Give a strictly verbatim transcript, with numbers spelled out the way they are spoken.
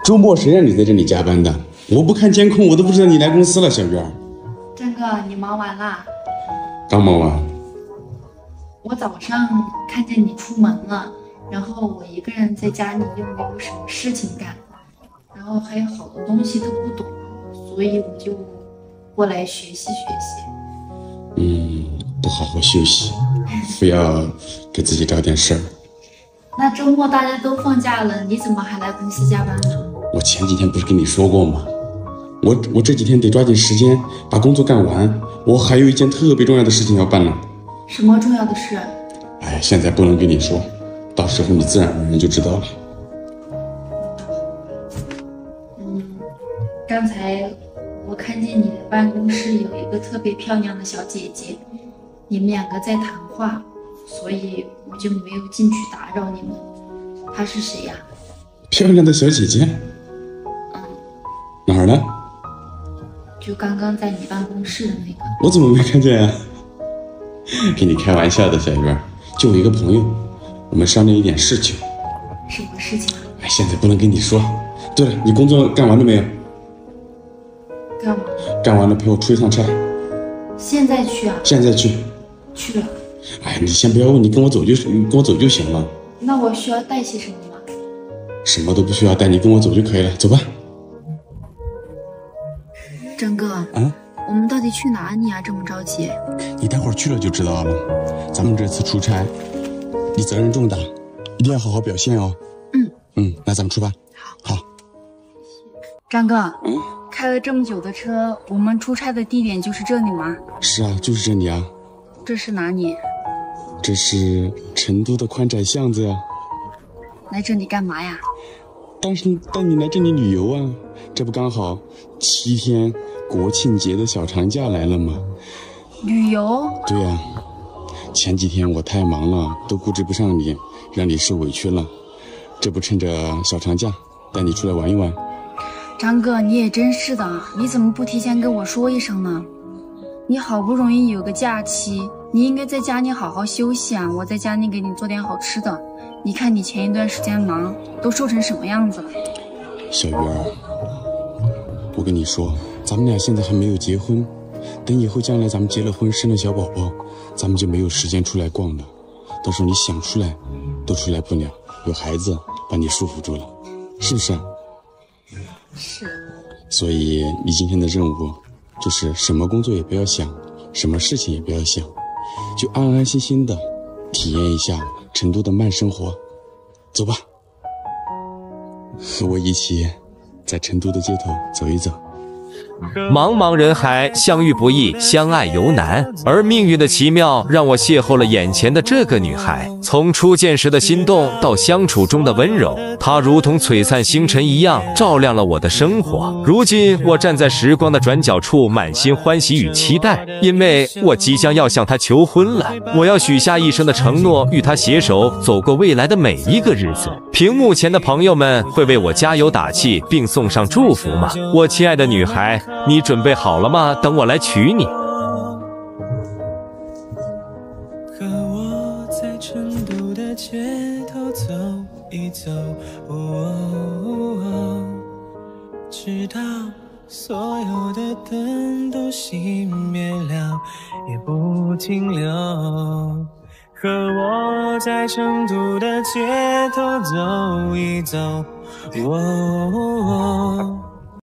周末谁让你在这里加班的？我不看监控，我都不知道你来公司了，小月。 张哥，你忙完啦？ 刚忙完。 我早上看见你出门了，然后我一个人在家里又没有什么事情干，然后还有好多东西都不懂，所以我就过来学习学习。 嗯，不好好休息，非要给自己找点事儿。 那周末大家都放假了，你怎么还来公司加班呢？ 我前几天不是跟你说过吗？我我这几天得抓紧时间把工作干完，我还有一件特别重要的事情要办呢。 什么重要的事？ 哎，现在不能跟你说，到时候你自然而然就知道了。 嗯，刚才我看见你的办公室有一个特别漂亮的小姐姐，你们两个在谈话，所以我就没有进去打扰你们。她是谁呀？ 漂亮的小姐姐？ 嗯， 哪儿呢？ 就刚刚在你办公室的那个。 我怎么没看见啊？跟你开玩笑的，小月，就我一个朋友，我们商量一点事情。 什么事情啊？ 哎，现在不能跟你说。对了，你工作干完了没有？ 干嘛？ 干完了陪我出一趟差。 现在去啊？ 现在去。 去了。 哎，你先不要问，你跟我走就跟我走就行了。 那我需要带些什么吗？ 什么都不需要带，你跟我走就可以了，走吧。 郑哥， 啊， 我们到底去哪里啊？这么着急？ 你待会儿去了就知道了。咱们这次出差，你责任重大，一定要好好表现哦。 嗯嗯，那咱们出发。 好。 好。 张哥， 嗯， 开了这么久的车，我们出差的地点就是这里吗？ 是啊，就是这里啊。 这是哪里？ 这是成都的宽窄巷子啊。 来这里干嘛呀？ 当时带你来这里旅游啊，这不刚好七天国庆节的小长假来了吗？ 旅游？ 对呀、啊，前几天我太忙了，都顾及不上你，让你受委屈了。这不趁着小长假带你出来玩一玩。 张哥，你也真是的，你怎么不提前跟我说一声呢？你好不容易有个假期，你应该在家里好好休息啊！我在家里给你做点好吃的。你看你前一段时间忙，都瘦成什么样子了？ 小鱼儿，我跟你说，咱们俩现在还没有结婚，等以后将来咱们结了婚，生了小宝宝，咱们就没有时间出来逛了。到时候你想出来，都出来不了，有孩子把你束缚住了，是不是？ 是。 所以你今天的任务就是什么工作也不要想，什么事情也不要想，就安安心心的体验一下成都的慢生活。走吧，和我一起在成都的街头走一走。 茫茫人海，相遇不易，相爱犹难。而命运的奇妙，让我邂逅了眼前的这个女孩。从初见时的心动，到相处中的温柔，她如同璀璨星辰一样，照亮了我的生活。如今，我站在时光的转角处，满心欢喜与期待，因为我即将要向她求婚了。我要许下一生的承诺，与她携手走过未来的每一个日子。屏幕前的朋友们会为我加油打气，并送上祝福吗？我亲爱的女孩，你准备好了吗？等我来娶你。 和我在成都的街头走一走，哦哦哦，直到所有的灯都熄灭了，也不停留。和我在成都的街头走一走，哦哦